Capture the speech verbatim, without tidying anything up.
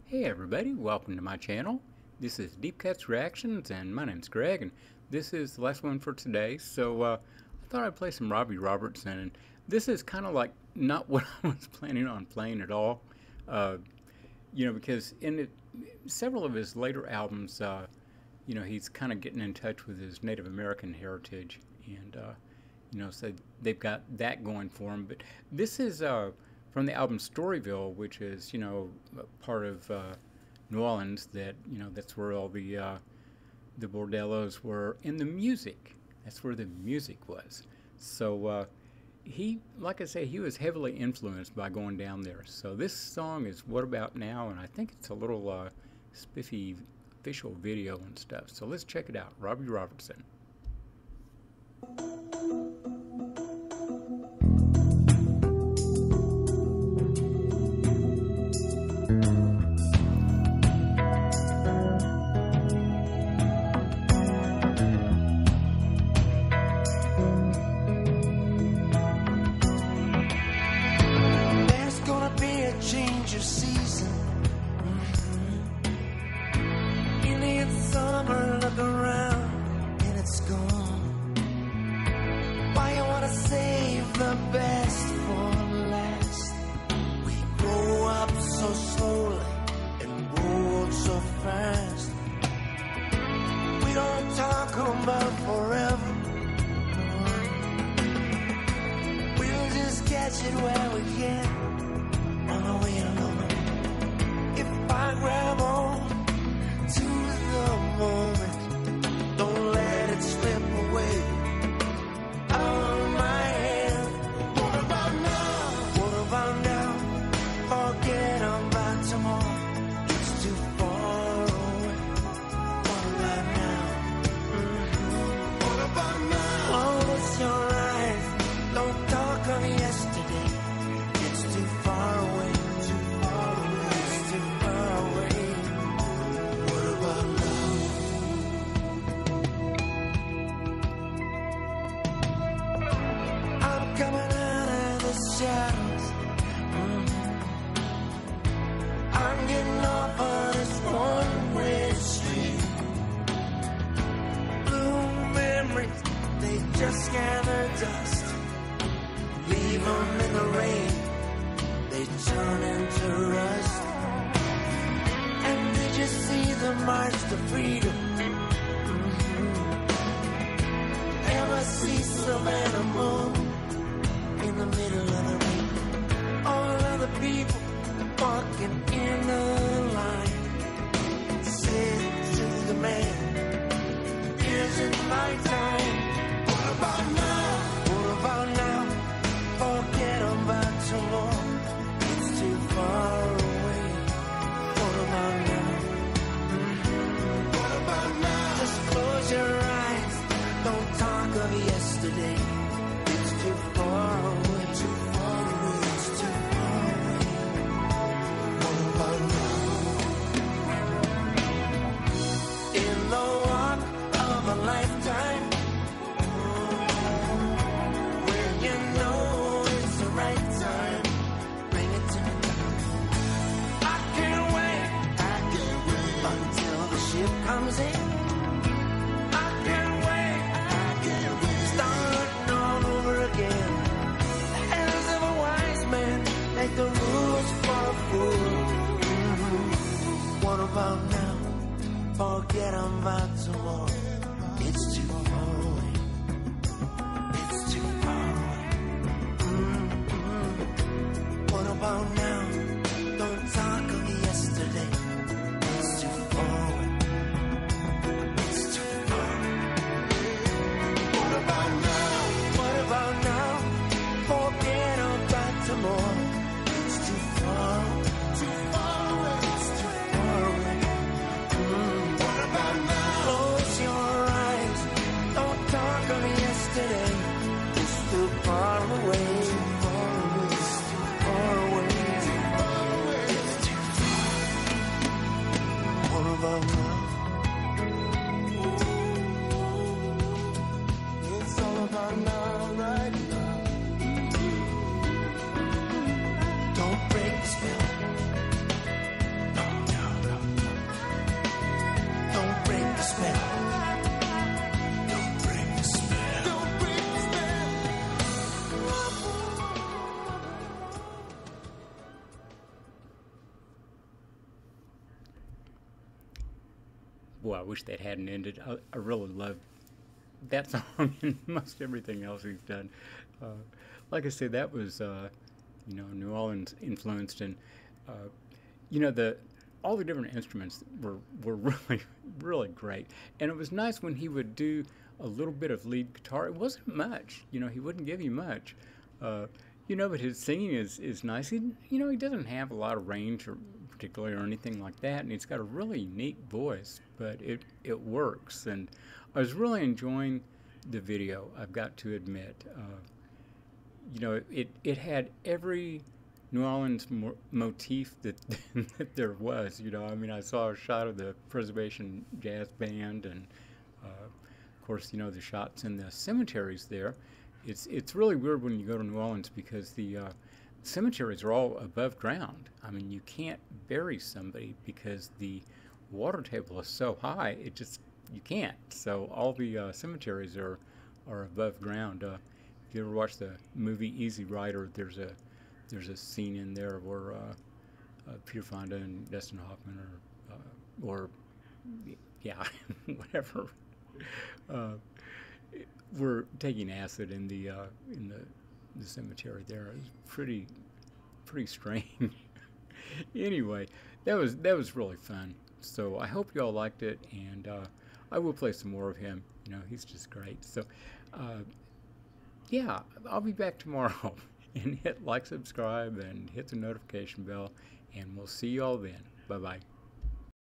Hey everybody, welcome to my channel. This is Deep Cuts Reactions and my name's Greg, and this is the last one for today. So uh, I thought I'd play some Robbie Robertson, and this is kind of like not what I was planning on playing at all. Uh, you know, because in it, several of his later albums, uh, you know, he's kind of getting in touch with his Native American heritage, and uh, you know, so they've got that going for him. But this is uh, from the album Storyville, which is, you know, part of uh, New Orleans. That, you know, that's where all the uh, the bordellos were in the music. That's where the music was. So uh, he, like I say, he was heavily influenced by going down there. So this song is What About Now, and I think it's a little uh, spiffy official video and stuff. So let's check it out. Robbie Robertson. Change your season. Mm-hmm. Indian summer, look around and it's gone. Why you wanna save the best for last? We grow up so slowly and grow old so fast. We don't talk about forever. We'll just catch it where we can. If I grab on to the moment, don't let it slip away out of my hand. What about now? What about now? Forget about tomorrow. It's too far away. What about now? Mm-hmm. What about now? Close your eyes. Don't talk of yesterday. It's too far away. Shadows. Mm-hmm. I'm getting off of this one-way street. Blue memories, they just gather dust. Leave them in the rain, they turn into rust. And did you see the march to freedom? Mm-hmm. Ever see Savannah Moon? In the middle of the rain, all of the people walking in a line, said to the man, isn't my time? What about now? What about now? Forget about tomorrow. It's too far away. What about now? Mm-hmm. What about now? Just close your eyes. Don't talk of yesterday. It's too far away. Comes in, I can't wait, I can't wait. Starting all over again. The hands of a wise man make the rules for a fool. Mm-hmm. What about now? Forget about tomorrow. It's too far away. It's too far away. Mm-hmm. What about now? Don't talk of yesterday. It's too far away. It's all about now, right now. Don't break the spell. No, no. boy, I wish that hadn't ended. I, I really love that song and most everything else he's done. Uh, like I said, that was uh, you know, New Orleans influenced, and uh, you know, the all the different instruments were were really really great. And it was nice when he would do a little bit of lead guitar. It wasn't much, you know, he wouldn't give you much. Uh, you know, but his singing is is nice. He, you know, he doesn't have a lot of range or particularly or anything like that, and he's got a really unique voice, but it it works. And I was really enjoying the video, I've got to admit. Uh, you know, it it had every New Orleans mo motif that that there was. You know, I mean, I saw a shot of the Preservation Jazz Band, and uh, of course, you know, the shots in the cemeteries there. It's it's really weird when you go to New Orleans because the uh, cemeteries are all above ground. I mean, you can't bury somebody because the water table is so high. It just you can't. So all the uh, cemeteries are are above ground. Uh, if you ever watch the movie Easy Rider, there's a there's a scene in there where uh, uh, Peter Fonda and Dustin Hoffman are, uh, or yeah, whatever, uh, were taking acid in the uh, in the, the cemetery there. It was pretty pretty strange. Anyway, that was that was really fun. So I hope you all liked it, and uh, I will play some more of him. You know, he's just great. So. Uh, Yeah, I'll be back tomorrow, and hit like, subscribe, and hit the notification bell, and we'll see you all then. Bye-bye.